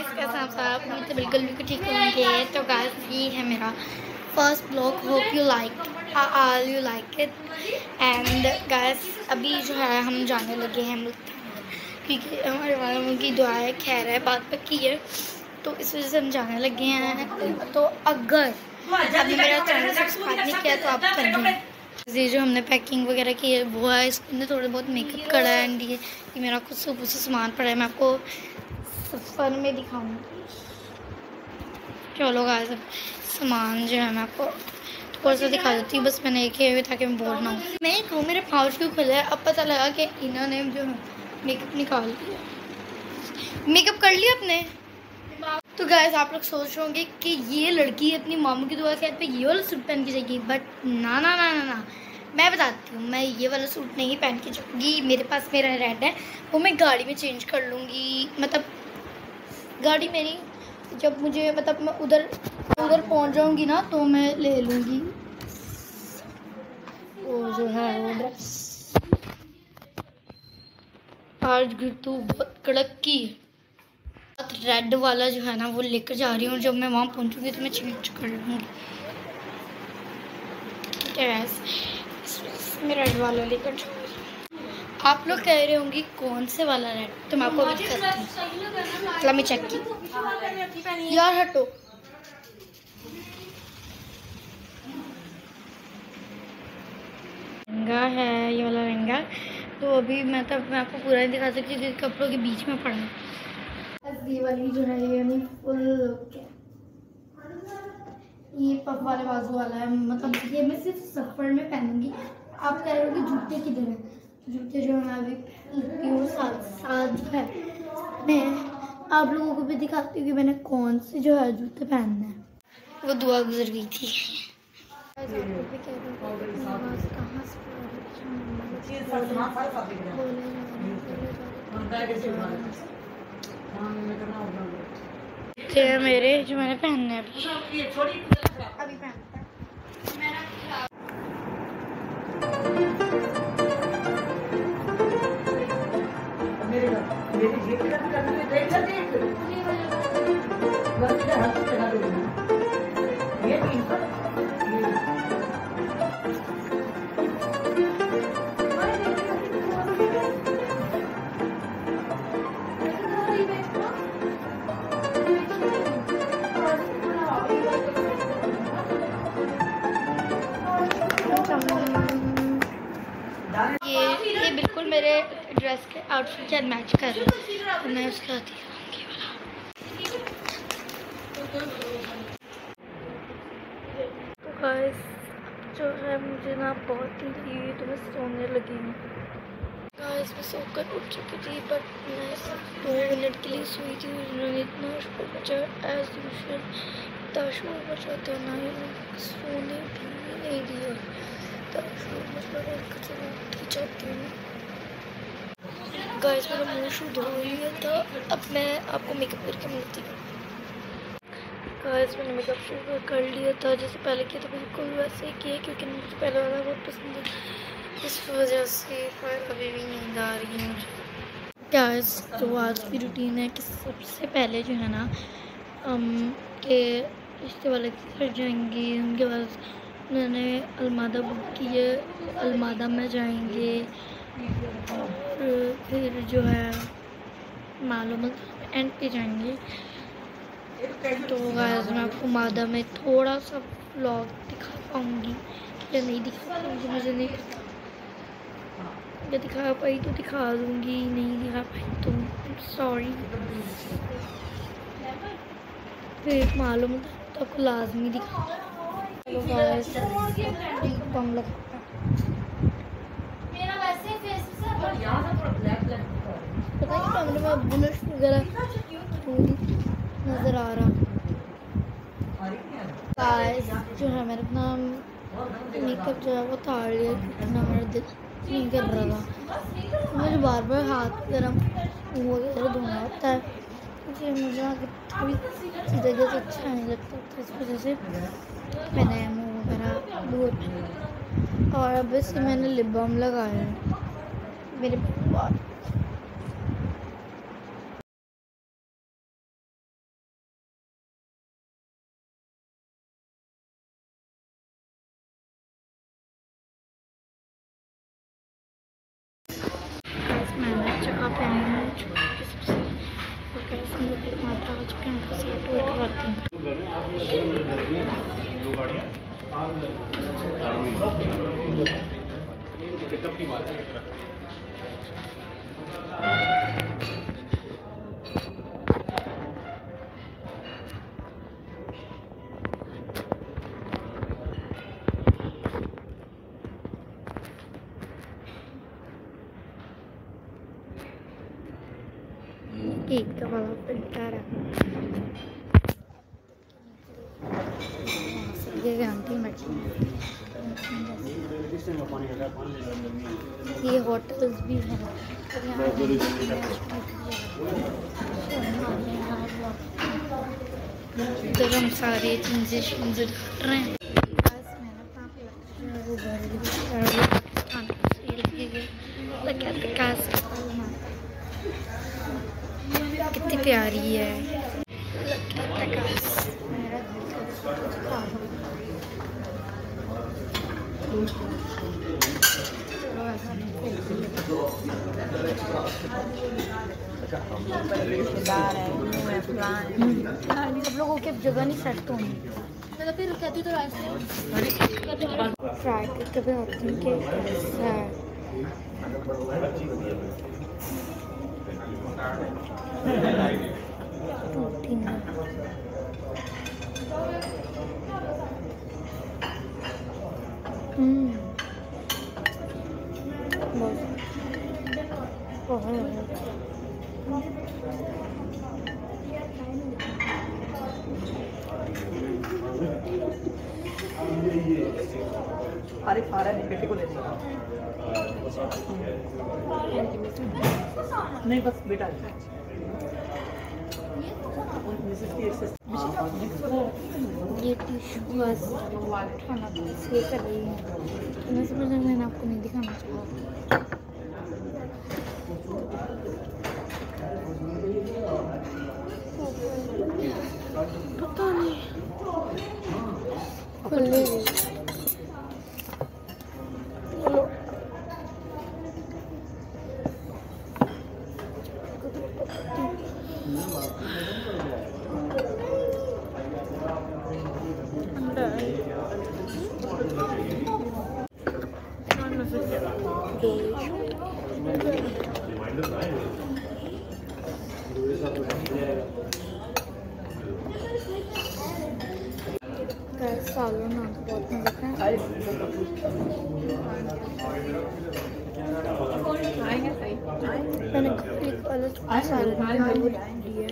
Guys कैसे हैं आप सब? मैं तो बिल्कुल ठीक होंगे। तो गाइस ये है मेरा first blog, hope you like all you like it. And guys अभी जो है हम जाने लगे हैं मुल्तान, क्योंकि हमारे वालों की दुआ है, खैर है, बात पक्की है, तो इस वजह से हम जाने लगे हैं। तो अगर आपने मेरा चैनल सब्सक्राइब नहीं किया तो आप कर दें। ये जो हमने पैकिंग वगैरह की है वो है, इसमें थोड़ा बहुत मेकअप करा है। एंड ये मेरा कुछ सुबह से सामान पड़ा है, मैं आपको सफ़र में दिखाऊंगी। चलो गाइस सामान जो है मैं आपको थोड़ा सा दिखा देती हूँ, बस मैंने एक ही ताकि मैं बोर ना हूँ। मैं कहूँ मेरे पाउच क्यों खुला है, अब पता लगा कि इन्होंने जो मेकअप निकाल दिया। मेकअप कर लिया अपने। तो गाइस आप लोग सोच रहे होंगे कि ये लड़की अपनी मामू की दुआ के पे ये वाला सूट पहन के जाएगी, बट ना ना ना ना ना, मैं बताती हूँ, मैं ये वाला सूट नहीं पहन के जाऊँगी। मेरे पास मेरा रेड है, वो मैं गाड़ी में चेंज कर लूँगी। मतलब गाड़ी मेरी जब मुझे मतलब मैं उधर पहुँच जाऊँगी ना तो मैं ले लूँगी वो जो है वो ड्रेस। आज तो बहुत कड़क की रेड वाला जो है ना वो लेकर जा रही हूँ। जब मैं वहाँ पहुँचूँगी तो मैं चेंज कर लूँगी। मैं रेड वाला लेकर जाऊँगी। आप लोग कह रहे होंगे कौन से वाला रेड, तो मैं आपको भी दिखाती हूँ। चलो मैं चेक की यार, हटो। लहंगा है ये वाला लहंगा, तो अभी मतलब मैं आपको पूरा नहीं दिखा सकती क्योंकि कपड़ों के बीच में पड़ा है। ये वाली जो है ये फुल लुक है, ये पफ वाले बाजू वाला है। मतलब ये मैं सिर्फ सफर में पहनूंगी। आप कह रहे हो कि जूते किधर है, जूते जो है अभी पहनती हूँ साथ साथ जो है मैं आप लोगों को भी दिखाती हूँ कि मैंने कौन से जो है जूते पहनने हैं। वो दुआ गुजर गई थी। मेरे जो मैंने पहनने हैं अभी पहनते हैं। ये बिल्कुल मेरे ड्रेस के आउटफिट के साथ मैच कर रहा है, तो मैं उसके साथ ही तो गाइस जो है मुझे ना बहुत नींद आई, तो मैं सोने लगी हूँ। गाइस मैं सोकर उठ चुकी थी, बट मैं सिर्फ 2 मिनट के लिए सोई थी। उन्होंने इतना शोर मचा एज यूजुअल, इतना शोर मचा था ना, सोने भी नहीं दिया। चाहती हूँ गाइस मेरा मुँह शू धो लिया था, अब मैं आपको मेकअप करके मिलती हूँ। गाइस मैंने मेकअप शू कर लिया था, जैसे पहले किया था बिल्कुल वैसे ही किया, क्योंकि मुझे पहले वाला बहुत पसंद है, इस वजह से। पर अभी भी नींद आ रही है मुझे। गाइस तो आज की रूटीन है कि सबसे पहले जो है ना के रिश्ते वाले के घर जाएंगे, उनके बाद उन्होंने अलमादा बुक की है, अलमादा में जाएंगे, और फिर जो है मालूम एंड पे जाएंगे। तो गाइस मैं आपको मादा में थोड़ा सा व्लॉग दिखा पाऊँगी या नहीं दिखा पाऊँगी मुझे नहीं पता। या दिखा पाई तो दिखा दूँगी, नहीं दिखा पाई तो सॉरी। फिर मालूम तो आपको लाजमी दिखा। हेलो गाइस कम लगता पता नहीं कैमरे में बुलिश वगैरह नज़र आ रहा। गाइस जो है मैंने अपना मेकअप जो है वो ताड़ लिया, क्योंकि ना मेरा दिल नहीं कर रहा था। मुझे बार बार हाथ वगैरह मुँह वगैरह धोना होता है, क्योंकि मुझे कभी जगह से अच्छा नहीं लगता, तो इस वजह से मैंने मुँह वगैरह धो। और अब इससे मैंने लिप बाम लगाया है मेरे घंटे से वेट करती हूँ। एक वाला फिल्टर है ये गारंटी में। ये होटल्स भी हैं इधर हम सारे चीज़ें कर रहे हैं। कितनी प्यारी है। सब लोगों के जगह नहीं सेट तो नहीं फिर कहती तो फ्राई करके भी होती अरे फारा नहीं बेटे को ले नहीं बस बेटा ये टिश्यू बस खाना इसलिए कर रही हूँ। मैं समझ मैंने आपको नहीं दिखाना चाहा। पता नहीं खुले सालों ना बहुत मजा मैंने एक अलग सालों दिया